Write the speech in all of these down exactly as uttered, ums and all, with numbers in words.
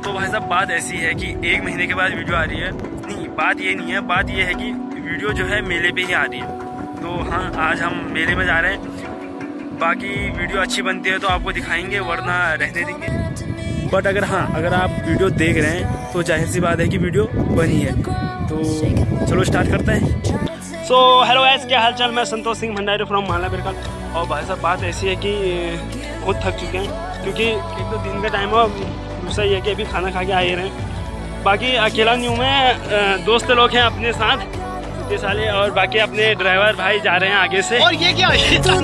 तो भाई साहब बात ऐसी है कि एक महीने के बाद वीडियो आ रही है। नहीं, बात ये नहीं है, बात ये है कि वीडियो जो है मेले पे ही आ रही है। तो हाँ, आज हम मेले में जा रहे हैं। बाकी वीडियो अच्छी बनती है तो आपको दिखाएंगे, वरना रहने देंगे। बट अगर हाँ अगर आप वीडियो देख रहे हैं तो जाहिर सी बात है कि वीडियो बनी है। तो चलो स्टार्ट करते हैं। सो हेलो गाइस, क्या हाल चाल। मैं संतोष सिंह भंडारी फ्रॉम माला बिरकल। और भाई साहब बात ऐसी है कि बहुत थक चुके हैं, क्योंकि एक तो दिन का टाइम है, दूसरा ये कि अभी खाना खा के आए रहे हैं। बाकी अकेला नहीं हूँ मैं, दोस्त लोग हैं अपने साथ इतने साले, और बाकी अपने ड्राइवर भाई जा रहे हैं आगे से। और ये क्या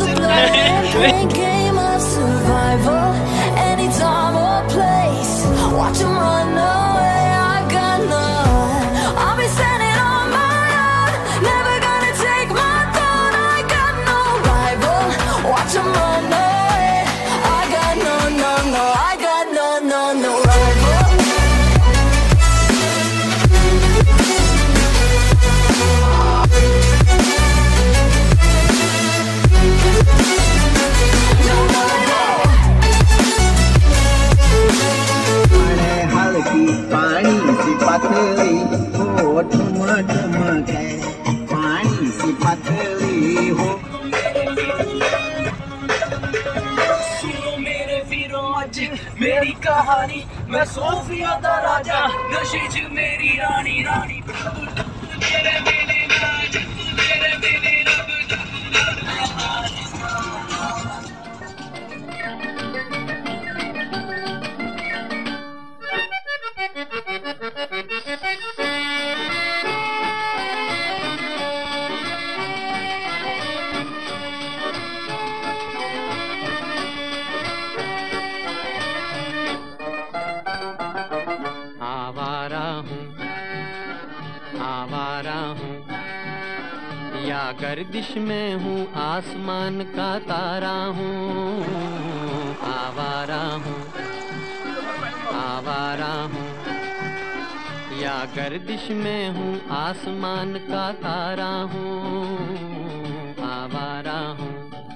मेरी कहानी, मैं सोफिया दा राजा, नशे च मेरी रानी रानी तेरे मेरे राज, तेरे मेरे रब। या गर्दिश में हूँ, आसमान का तारा हूँ, आवारा हूँ, आवारा हूँ। या गर्दिश में हूँ, आसमान का तारा हूँ, आवारा हूँ।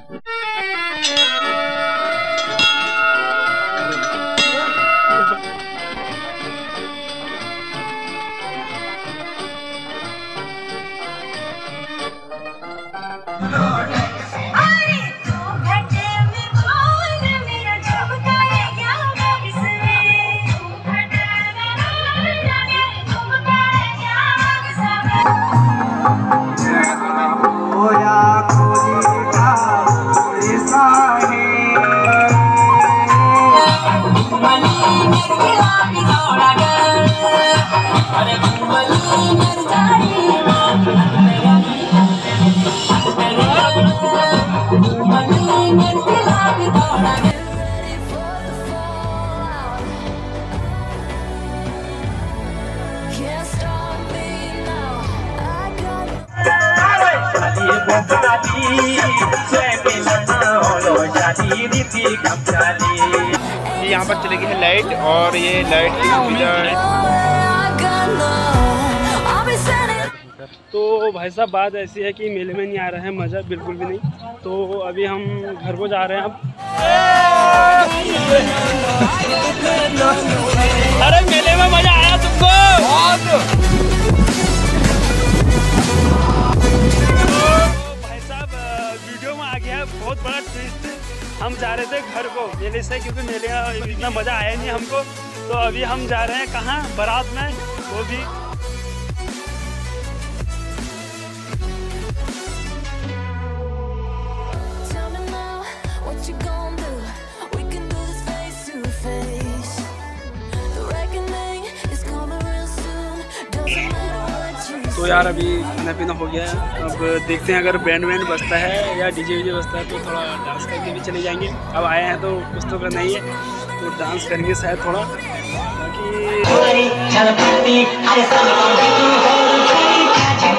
यहाँ पर चलेगी है लाइट, और ये लाइट तो भाई साहब बात ऐसी है कि मेले में नहीं आ रहा है मज़ा, बिल्कुल भी नहीं। तो अभी हम घर को जा रहे हैं अब। अरे मेले में मज़ा आया तुमको? भाई साहब वीडियो में आ गया बहुत बड़ा ट्विस्ट। हम जा रहे थे घर को मेले से, क्योंकि मेले में इतना मज़ा आया नहीं हमको। तो अभी हम जा रहे हैं कहाँ, बारात में, वो भी तो यार अभी खाना पीना हो गया है। अब देखते हैं अगर बैंड वैंड बजता है या डीजे वीजे बजता है तो थोड़ा डांस करके भी चले जाएंगे। अब आए हैं तो कुछ तो करना ही है, तो डांस करेंगे शायद थोड़ा। बाकी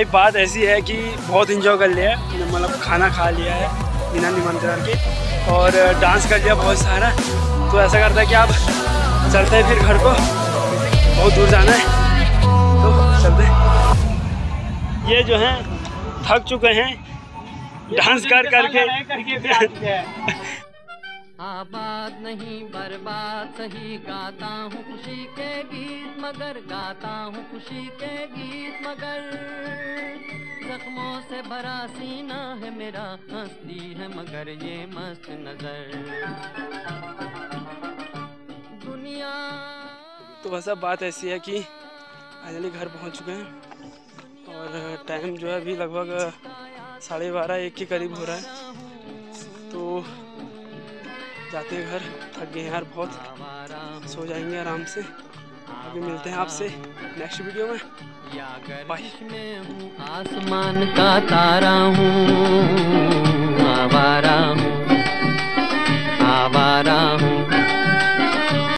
भाई बात ऐसी है कि बहुत इंजॉय कर लिया है, मतलब खाना खा लिया है बिना निमंत्रण के और डांस कर लिया बहुत सारा। तो ऐसा करता है कि आप चलते हैं फिर घर को, बहुत दूर जाना है तो चलते हैं। ये जो हैं थक चुके हैं डांस कर करके। आबाद नहीं बर्बाद सही, गाता हूँ खुशी के गीत मगर, गाता हूँ खुशी के गीत मगर। जख्मों से भरा सीना है मेरा, हंसती है मगर ये मस्त नजर दुनिया। तो बस अब बात ऐसी है कि फाइनली घर पहुंच चुके हैं और टाइम जो है अभी लगभग साढ़े बारह एक के करीब हो रहा है। तो जाते हैं घर, थक गए यार बहुत, सो जाएंगे आराम से। अभी मिलते हैं आपसे नेक्स्ट वीडियो में, बाय। आसमान का तारा हूँ, आवारा हूँ, आवारा हूँ।